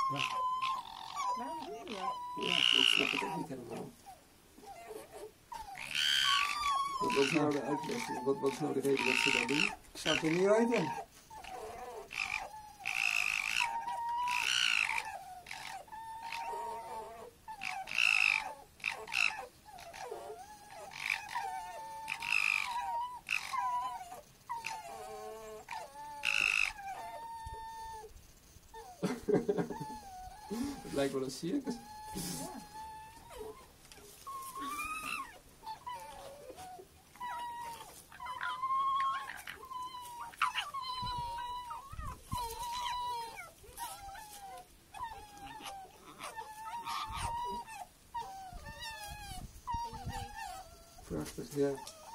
Waarom doe je dat? Ja, ik snap het ook niet helemaal. Wat is nou de uitleg? Wat is nou de reden dat ze dat doen? Ik zou het niet weten. Het lijkt wel een circus. Prachtig, ja.